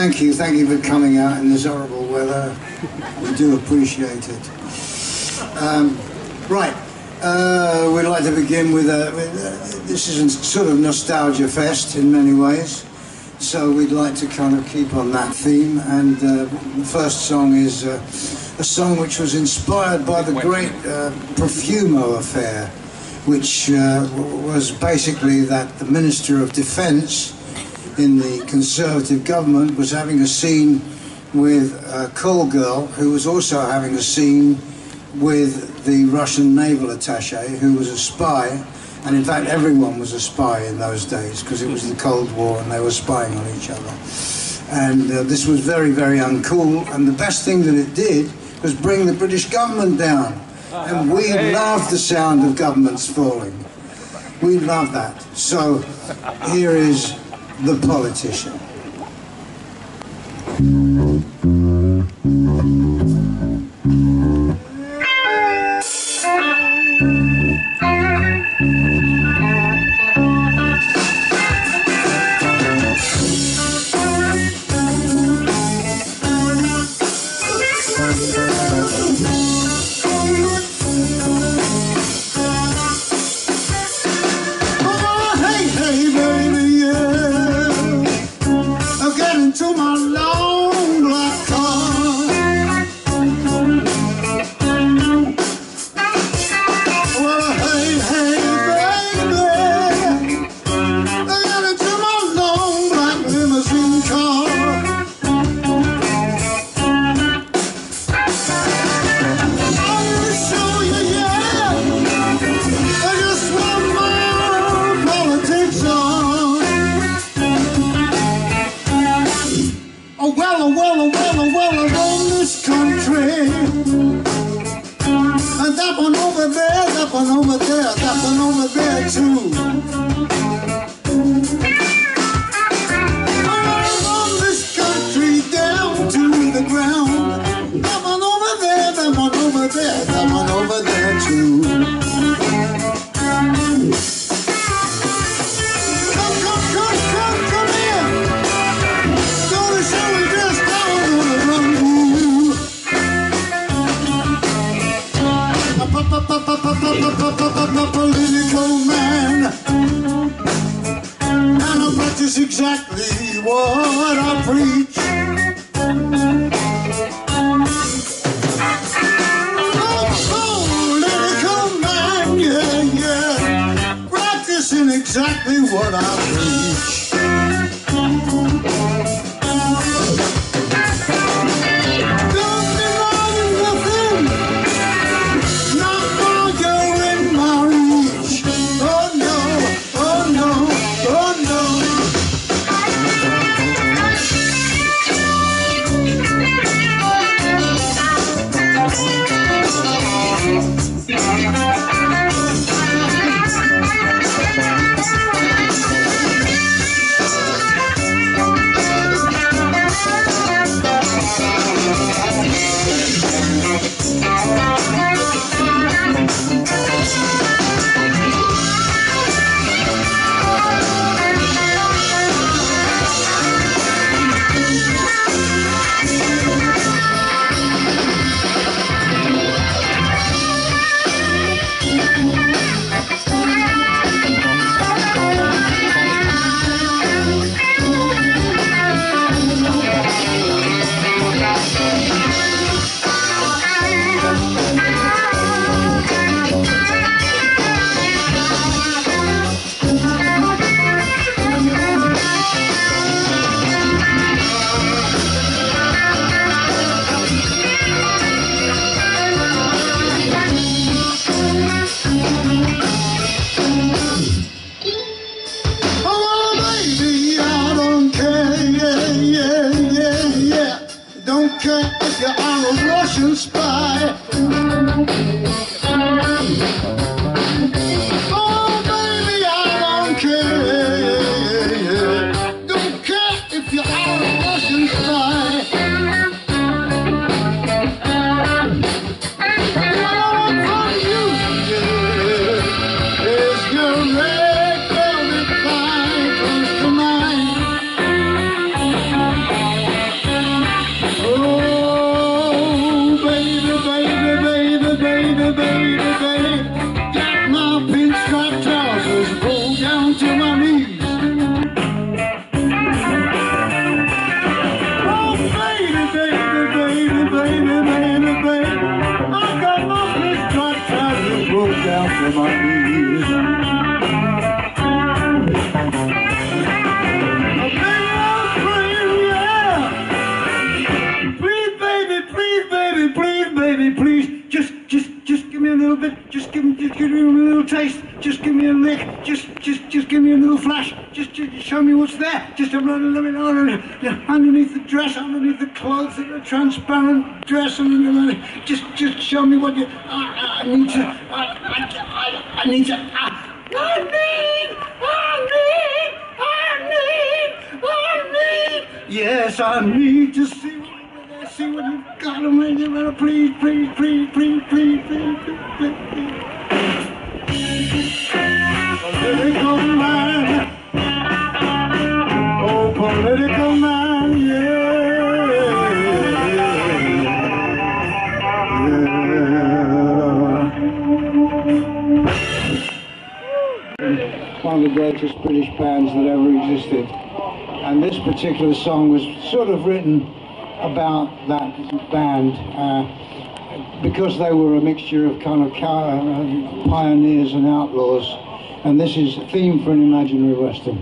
Thank you for coming out in this horrible weather. We do appreciate it. Right, we'd like to begin with this is a sort of nostalgia fest in many ways, so we'd like to kind of keep on that theme. And the first song is a song which was inspired by the great Profumo affair, which was basically that the Minister of Defence in the Conservative government was having a scene with a call girl who was also having a scene with the Russian naval attaché, who was a spy. And in fact everyone was a spy in those days because it was the Cold War and they were spying on each other. And this was very, very uncool, and the best thing that it did was bring the British government down. And we love the sound of governments falling. We love that. So here is The Politician. Political man, and I practice exactly what I preach. Political man, yeah, yeah, practicing exactly what I preach. Just give me a little flash. Just show me what's there. Just a little bit underneath the dress, underneath the clothes, the transparent dress, and just show me what you. I need to. Yes, I need to see what you've got to make it better. Please. Political man, oh political man, One of the greatest British bands that ever existed. And this particular song was sort of written about that band because they were a mixture of kind of pioneers and outlaws. And this is a theme for an imaginary western.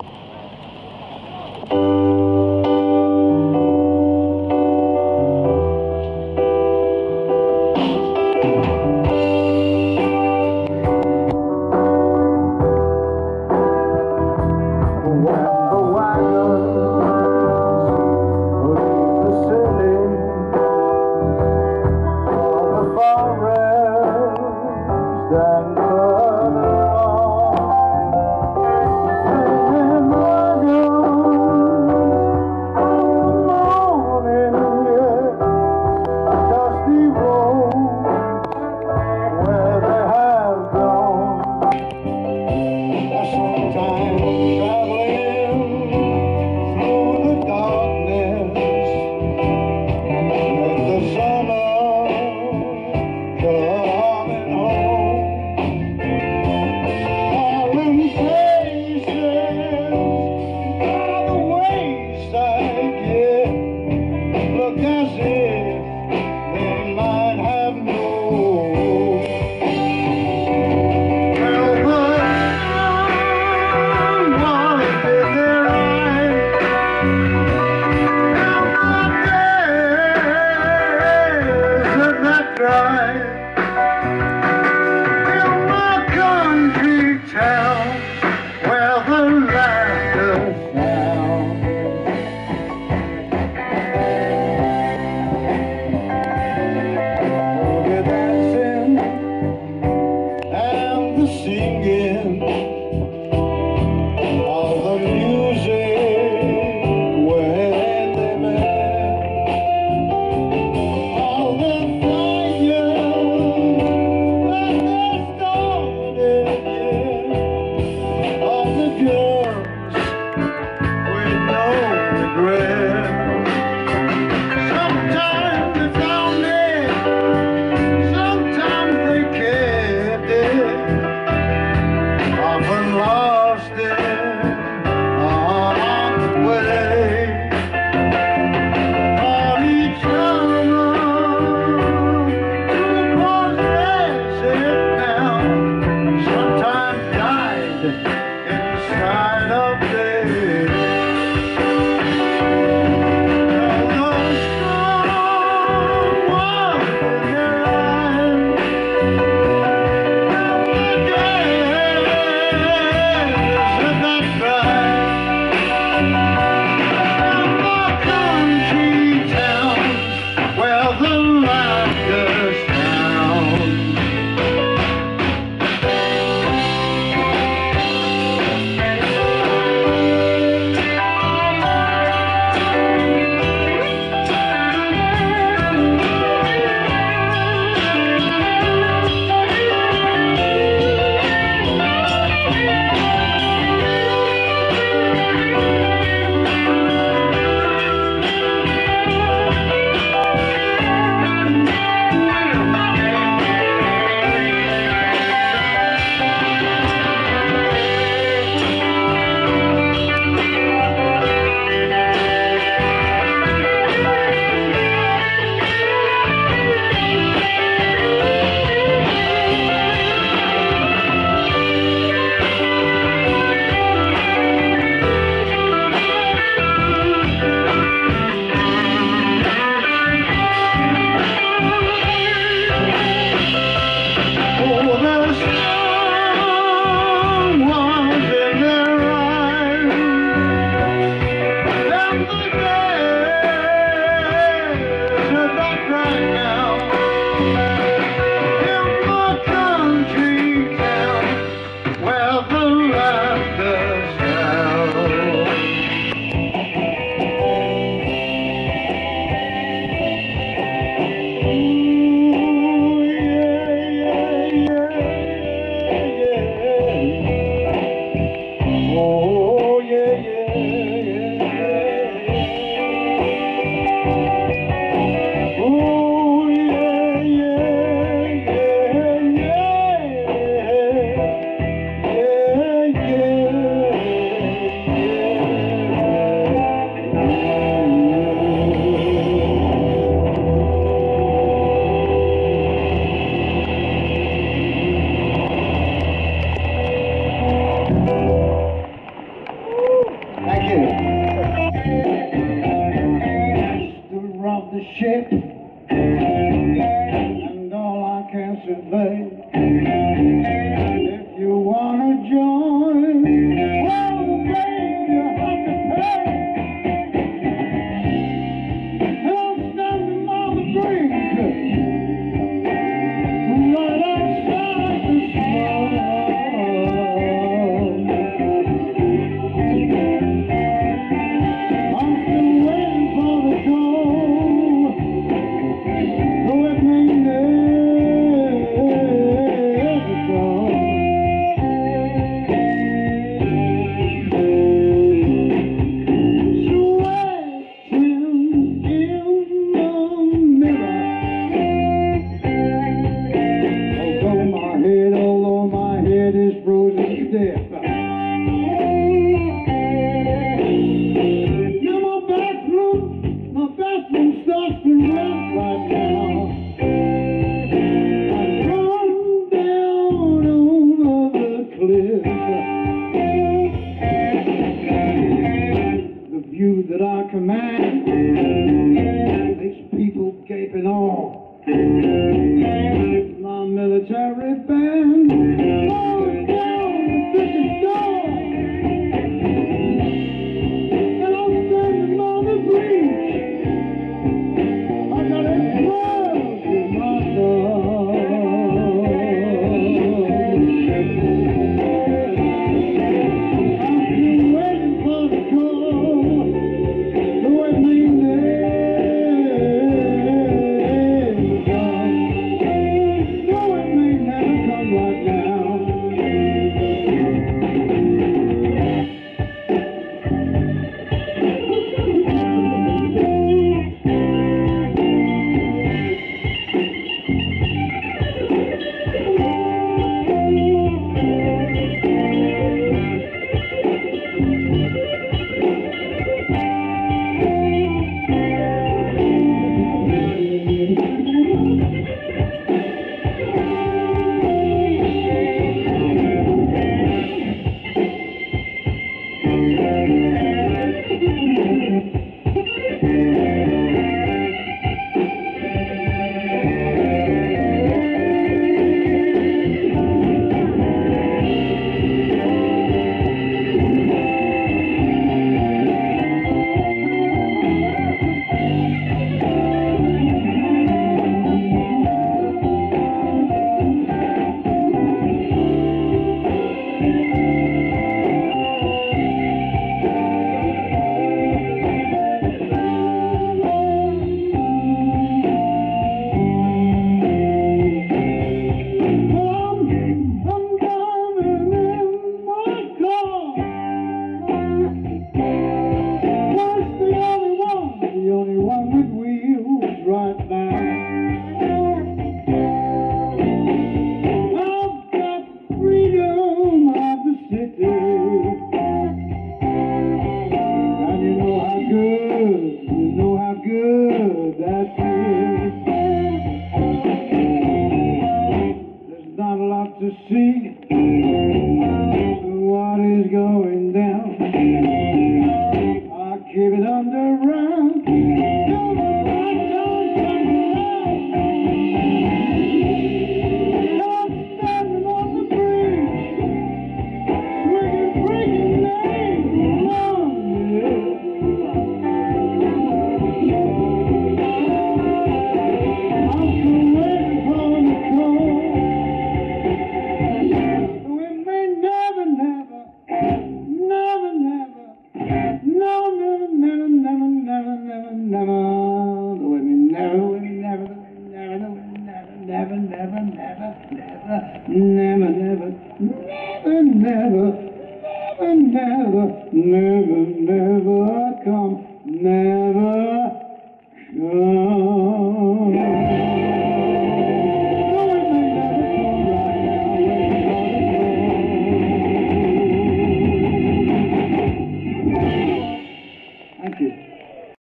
never, never, never, never, never, never, never, never,